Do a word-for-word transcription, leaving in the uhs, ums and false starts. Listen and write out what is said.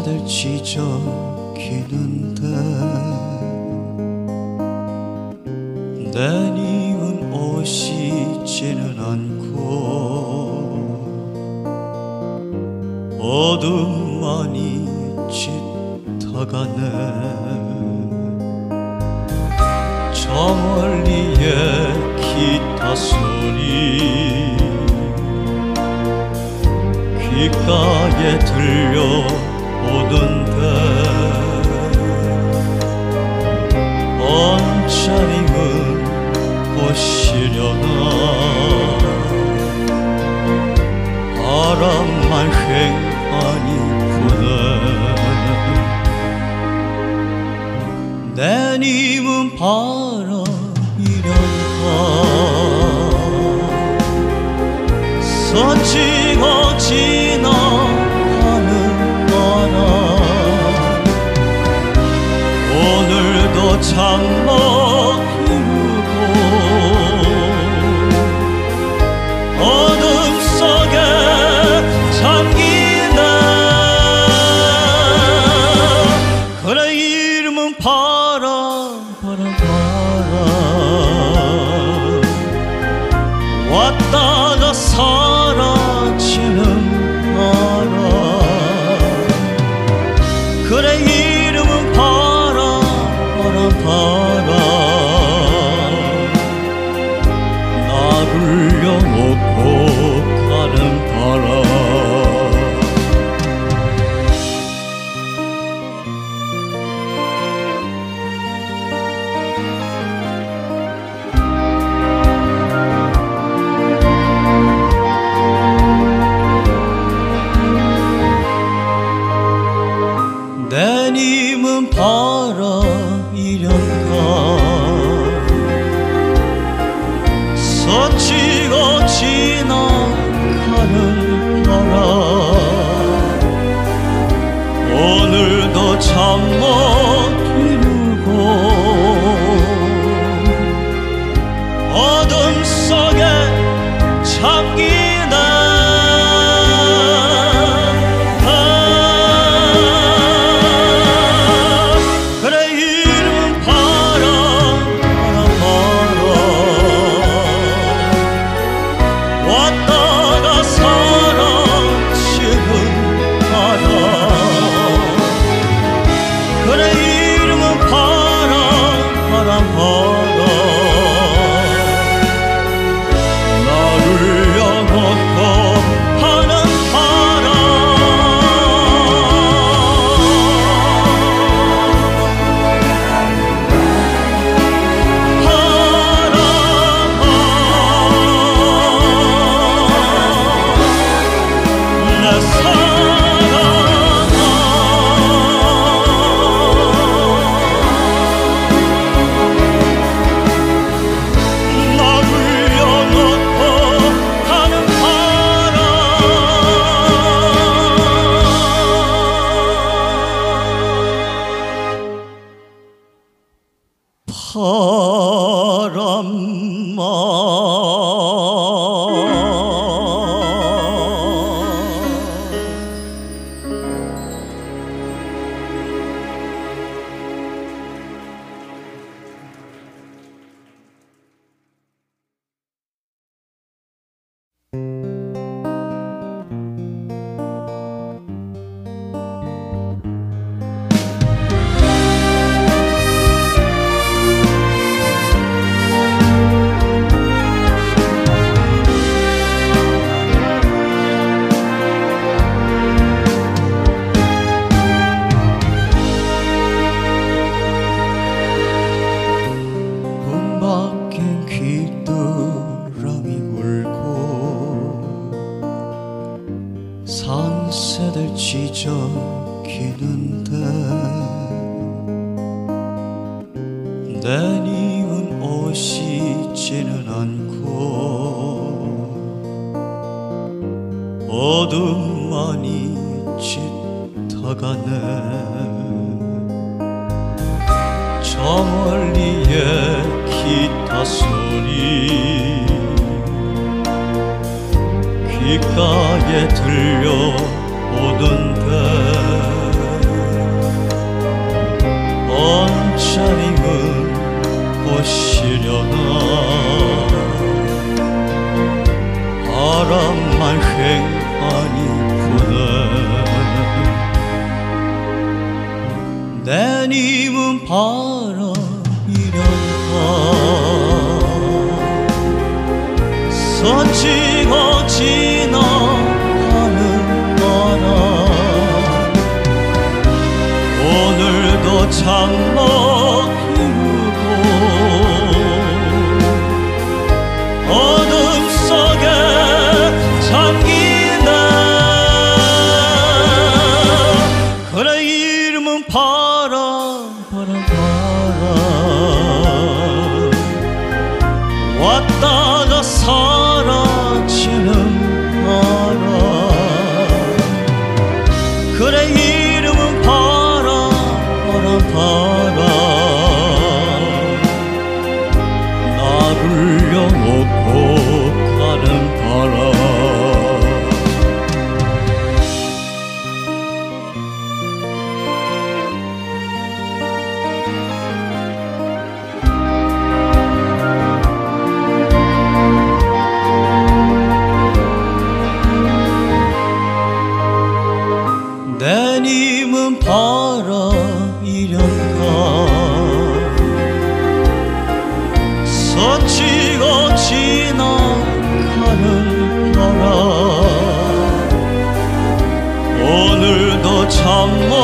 밤새들 지저귀는데 내님은 오시지는 않고 어둠만이 짙어가네. 저 멀리에 기타 소리 귓가에 들려오던데 언짢음은 보시려나 바람만 휑하니 부네. 내님은 바람이련가 스치고 지나가는 바람 오늘도 잠못 이루고 어둠 속에 잠기네. 그래 이름은 바람 바람 바람 왔다가 사라지는 바람. 그래 이름은 바람 바람 바람 나를 울려놓고 가는 바람. 내님은 바람이련가 스치고 지나가는 바람 오늘도 잠 못 이루고 어둠 속에 잠기네. 밤새들 지저귀는데 내님은 오시지는 않고 어둠만이 짙어가네. 저 멀리에 기타 소리 귓가에 들려오던데 잠자리는 오시려나 바람만 횡하니 부네 내님은 바람이련가 스치고 지나가는 바람 오늘도 잠못 이루고 어둠 속에 잠기네 그래 이름은 바람 바람 바람 왔다가 사라지는 바람 그래 이름은 바람 바람 바람 나를 흘려놓고 가는 바람 내님은 바람이련가 스치고 지나가는 바람 오늘도 잠 못